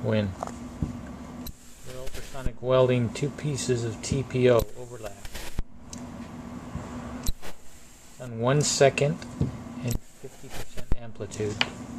when we're ultrasonic welding two pieces of TPO overlap on 1 second and 50% amplitude.